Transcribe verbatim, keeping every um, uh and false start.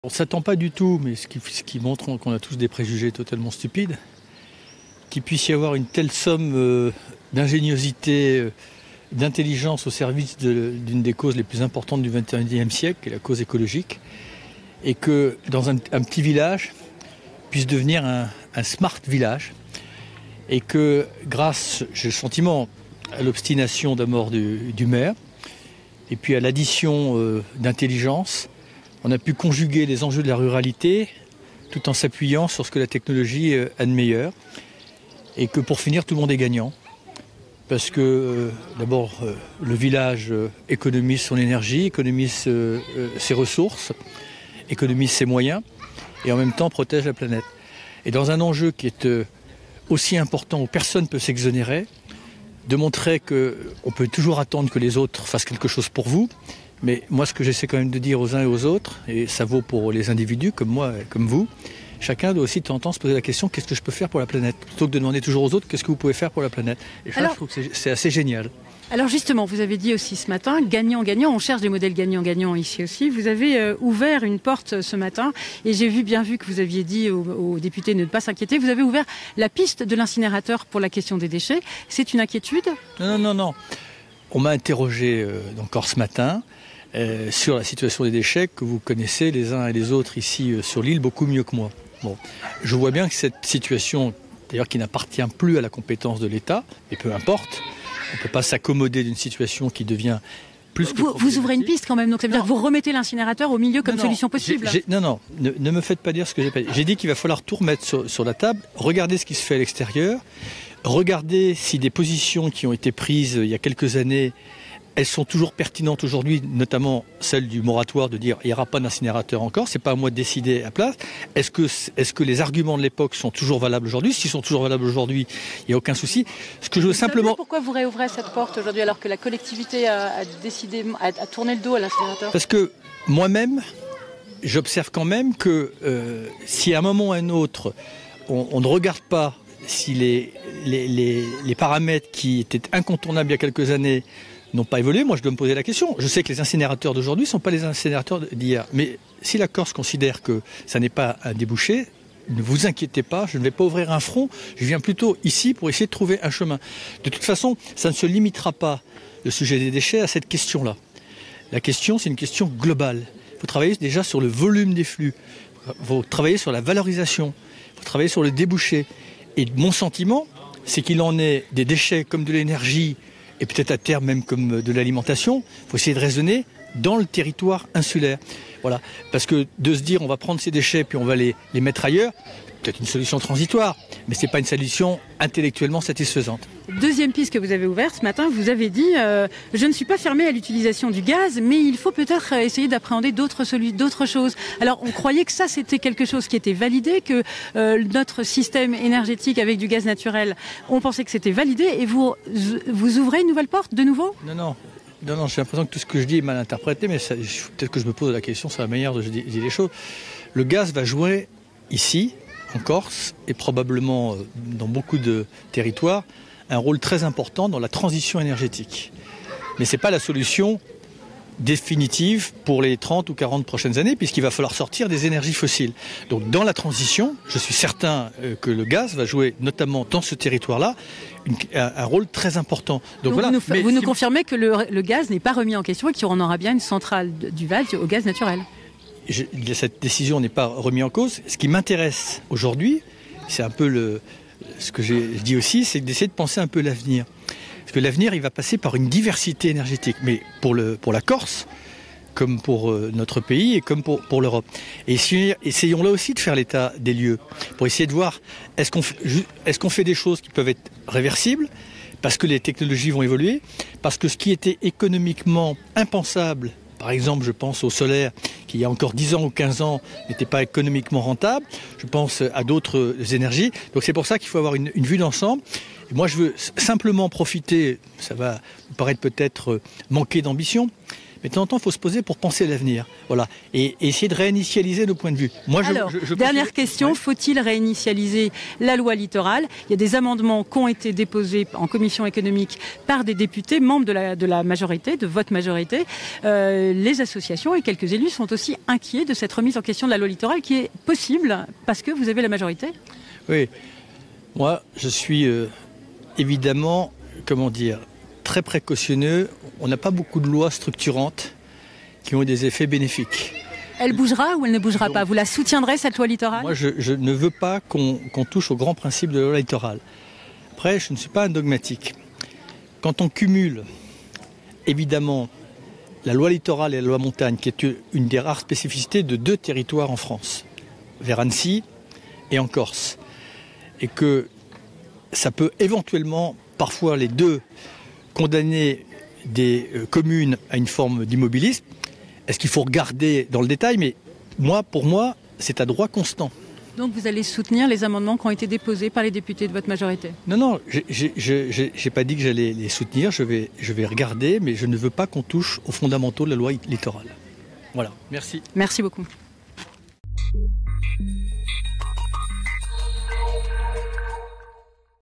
On ne s'attend pas du tout, mais ce qui, ce qui montre qu'on a tous des préjugés totalement stupides, qu'il puisse y avoir une telle somme euh, d'ingéniosité, euh, d'intelligence au service d'une des causes les plus importantes du vingt et unième siècle, qui est la cause écologique, et que dans un, un petit village puisse devenir un, un smart village, et que grâce, j'ai le sentiment, à l'obstination d'abord du, du maire, et puis à l'addition euh, d'intelligence, on a pu conjuguer les enjeux de la ruralité tout en s'appuyant sur ce que la technologie a de meilleur. Et que pour finir, tout le monde est gagnant. Parce que euh, d'abord, euh, le village euh, économise son énergie, économise euh, euh, ses ressources, économise ses moyens et en même temps protège la planète. Et dans un enjeu qui est euh, aussi important où personne ne peut s'exonérer, de montrer qu'on peut toujours attendre que les autres fassent quelque chose pour vous. Mais moi, ce que j'essaie quand même de dire aux uns et aux autres, et ça vaut pour les individus comme moi et comme vous, chacun doit aussi de temps en temps se poser la question, qu'est-ce que je peux faire pour la planète? Plutôt que de demander toujours aux autres, qu'est-ce que vous pouvez faire pour la planète? Et ça, alors, je trouve que c'est assez génial. Alors justement, vous avez dit aussi ce matin, gagnant-gagnant, on cherche des modèles gagnant-gagnant ici aussi. Vous avez euh, ouvert une porte ce matin, et j'ai vu, bien vu que vous aviez dit aux, aux députés de ne pas s'inquiéter, vous avez ouvert la piste de l'incinérateur pour la question des déchets. C'est une inquiétude? Non, non, non, non. On m'a interrogé euh, encore ce matin, Euh, sur la situation des déchets que vous connaissez les uns et les autres ici euh, sur l'île beaucoup mieux que moi. Bon, je vois bien que cette situation, d'ailleurs qui n'appartient plus à la compétence de l'État, et peu importe, on ne peut pas s'accommoder d'une situation qui devient plus que vous, vous ouvrez une piste quand même, donc ça veut non. dire que vous remettez l'incinérateur au milieu comme non, solution possible. J'ai, j'ai, non, non, ne, ne me faites pas dire ce que j'ai pas dit. J'ai dit qu'il va falloir tout remettre sur, sur la table, regarder ce qui se fait à l'extérieur, regarder si des positions qui ont été prises il y a quelques années, elles sont toujours pertinentes aujourd'hui, notamment celle du moratoire de dire il n'y aura pas d'incinérateur encore, c'est pas à moi de décider à place. Est-ce que, est-ce que les arguments de l'époque sont toujours valables aujourd'hui? S'ils sont toujours valables aujourd'hui, il n'y a aucun souci. Ce que je veux simplement... Pourquoi vous réouvrez cette porte aujourd'hui alors que la collectivité a, a décidé, a, a tourné le dos à l'incinérateur? Parce que moi-même, j'observe quand même que euh, si à un moment ou à un autre, on, on ne regarde pas si les, les, les, les paramètres qui étaient incontournables il y a quelques années n'ont pas évolué, moi je dois me poser la question. Je sais que les incinérateurs d'aujourd'hui ne sont pas les incinérateurs d'hier. Mais si la Corse considère que ça n'est pas un débouché, ne vous inquiétez pas, je ne vais pas ouvrir un front. Je viens plutôt ici pour essayer de trouver un chemin. De toute façon, ça ne se limitera pas, le sujet des déchets, à cette question-là. La question, c'est une question globale. Il faut travailler déjà sur le volume des flux. Il faut travailler sur la valorisation. Il faut travailler sur le débouché. Et mon sentiment, c'est qu'il en est des déchets comme de l'énergie, et peut-être à terme même comme de l'alimentation, il faut essayer de raisonner dans le territoire insulaire. Voilà. Parce que de se dire on va prendre ces déchets puis on va les, les mettre ailleurs, peut-être une solution transitoire, mais ce n'est pas une solution intellectuellement satisfaisante. Deuxième piste que vous avez ouverte ce matin, vous avez dit euh, je ne suis pas fermé à l'utilisation du gaz, mais il faut peut-être essayer d'appréhender d'autres d'autres choses. Alors on croyait que ça c'était quelque chose qui était validé, que euh, notre système énergétique avec du gaz naturel, on pensait que c'était validé, et vous, vous ouvrez une nouvelle porte de nouveau? Non, non. Non, non, j'ai l'impression que tout ce que je dis est mal interprété, mais peut-être que je me pose la question sur la manière dont je dis, dis les choses. Le gaz va jouer ici, en Corse, et probablement dans beaucoup de territoires, un rôle très important dans la transition énergétique. Mais ce n'est pas la solution définitive pour les trente ou quarante prochaines années, puisqu'il va falloir sortir des énergies fossiles. Donc dans la transition, je suis certain que le gaz va jouer, notamment dans ce territoire-là, une, un, un rôle très important. Donc, Donc voilà. Vous nous, Mais vous si nous confirmez que le, le gaz n'est pas remis en question et qu'il y aura bien une centrale du Val au gaz naturel? Je, cette décision n'est pas remise en cause. Ce qui m'intéresse aujourd'hui, c'est un peu le, ce que j'ai dit aussi, c'est d'essayer de penser un peu l'avenir. Parce que l'avenir, il va passer par une diversité énergétique. Mais pour, le, pour la Corse, comme pour euh, notre pays et comme pour, pour l'Europe. Et essayons, essayons là aussi de faire l'état des lieux, pour essayer de voir, est-ce qu'on est-ce qu'on fait des choses qui peuvent être réversibles, parce que les technologies vont évoluer, parce que ce qui était économiquement impensable, par exemple, je pense au solaire, qui il y a encore dix ans ou quinze ans n'était pas économiquement rentable. Je pense à d'autres énergies. Donc c'est pour ça qu'il faut avoir une, une vue d'ensemble. Et moi, je veux simplement profiter, ça va vous paraître peut-être manquer d'ambition, Mais de temps en temps, il faut se poser pour penser à l'avenir. Voilà. Et, et essayer de réinitialiser nos points de vue. Moi, je, Alors, je, je dernière pense... question, ouais. Faut-il réinitialiser la loi littorale? Il y a des amendements qui ont été déposés en commission économique par des députés, membres de la, de la majorité, de votre majorité. Euh, les associations et quelques élus sont aussi inquiets de cette remise en question de la loi littorale qui est possible parce que vous avez la majorité. Oui. Moi, je suis euh, évidemment, comment dire, très précautionneux. On n'a pas beaucoup de lois structurantes qui ont des effets bénéfiques. Elle bougera ou elle ne bougera Donc, pas? Vous la soutiendrez, cette loi littorale? Moi, je, je ne veux pas qu'on qu'on touche aux grands principes de la loi littorale. Après, je ne suis pas un dogmatique. Quand on cumule, évidemment, la loi littorale et la loi montagne, qui est une des rares spécificités de deux territoires en France, vers Annecy et en Corse, et que ça peut éventuellement, parfois les deux, condamner des communes à une forme d'immobilisme. Est-ce qu'il faut regarder dans le détail? Mais moi, pour moi, c'est à droit constant. Donc vous allez soutenir les amendements qui ont été déposés par les députés de votre majorité? Non, non, je n'ai pas dit que j'allais les soutenir. Je vais, je vais regarder, mais je ne veux pas qu'on touche aux fondamentaux de la loi littorale. Voilà, merci. Merci beaucoup.